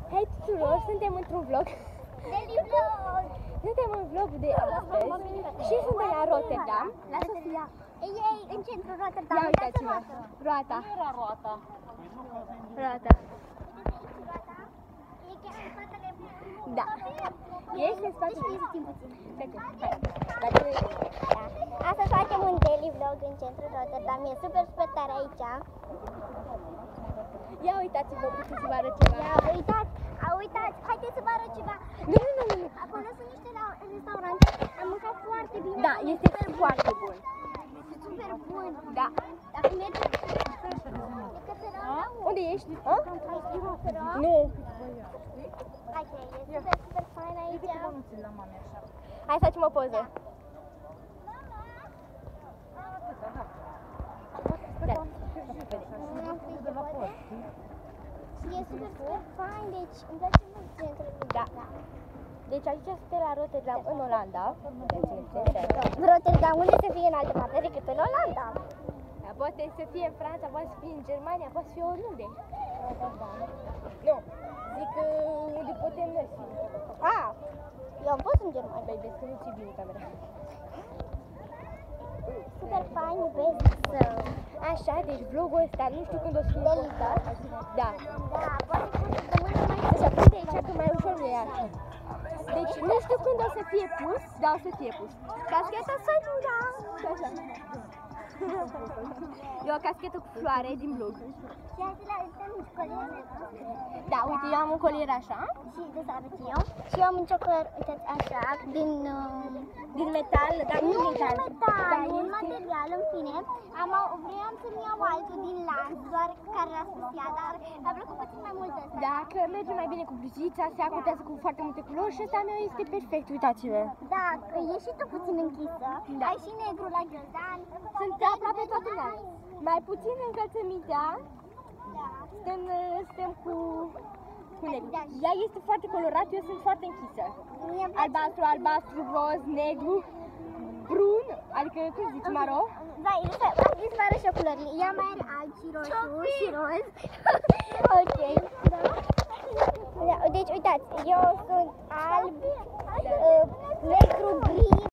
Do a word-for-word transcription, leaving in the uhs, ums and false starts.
Hei tuturor, suntem într-un vlog. Suntem în vlogul de astăzi și suntem la Rotterdam, la Sofia. Ei, în centrul Rotterdam. Ia uitați-vă, roata. Nu era roata. Roata. E chiar în spatele. Da. Ești în spatele. Deci, puțin, puțin. Hai. Dacă Da. Astăzi facem un daily vlog în centrul Rotterdam. E super, super tare aici. ia uitați-vă, puteți să vă arăt ceva. Ia, uitați, a, uitați, haideți să vă arăt ceva. Nu, nu, nu, nu. Acolo sunt niște la- restaurante. Am mâncat foarte bine. Da, este foarte bun. Este super bun. Da. Dacă mergem de către Rotterdam, Unde ești? A? Rotterdam. Nu. Ok, e super, super fain aici. Hai să facem o poză. Da. Și e super, super fain, deci îmi place mult centrul. Da. Deci aici suntem la Rotterdam, în Olanda. Rotterdam, unde să fie în altă parte decât în Olanda? Da, poate să fie în Franța, poate să fie în Germania, poate să fie oriunde. Nu, zic uh, unde putem noi fi. Ah, eu am fost în Germania. Băi, vezi că nu ți-i bine camera. Super fain, iubesc să... Așa, deci vlogul ăsta, nu știu când o să fie. Delicat. Da. Da, poate că o săptămână mai... Deci aprinde aici că mai ușor nu e. Deci nu știu când o să fie pus, dar o să fie pus. Cascheta Sandra! Și așa. E o caschetă cu floare din blog. Și azi la uităm colierele noastre. Da, uite, eu am un colier așa, Și de să arăt eu. Și eu am un ciocolăr, uitați, așa, din... Uh, din metal, dar nu nu, din metal. metal, Da, un este- material, în fine. Am, vreau să-mi iau altul din lanț, doar care l-a spus ea, dar mi-a plăcut puțin mai mult ăsta. Dacă merge mai bine cu bluzița, se acordează cu foarte multe culori și ăsta meu este perfect, uitați-vă. Da, că e și tu puțin închisă. Da. Ai și negru la ghiozdan. Sunt aproape toate mele. Mai puțin încălțămintea, Da. suntem, suntem cu, cu negru. Ea este foarte colorat, eu sunt foarte închisă. Mie îmi place- Albastru, albastru, roz, negru, brun, adică cum zici, maro? Da, e să hai să vă arăt și eu culorile. Ea mai are alb și roșu și roz. Ok. Da. Da, deci uitați, eu sunt alb, uh, negru, gri,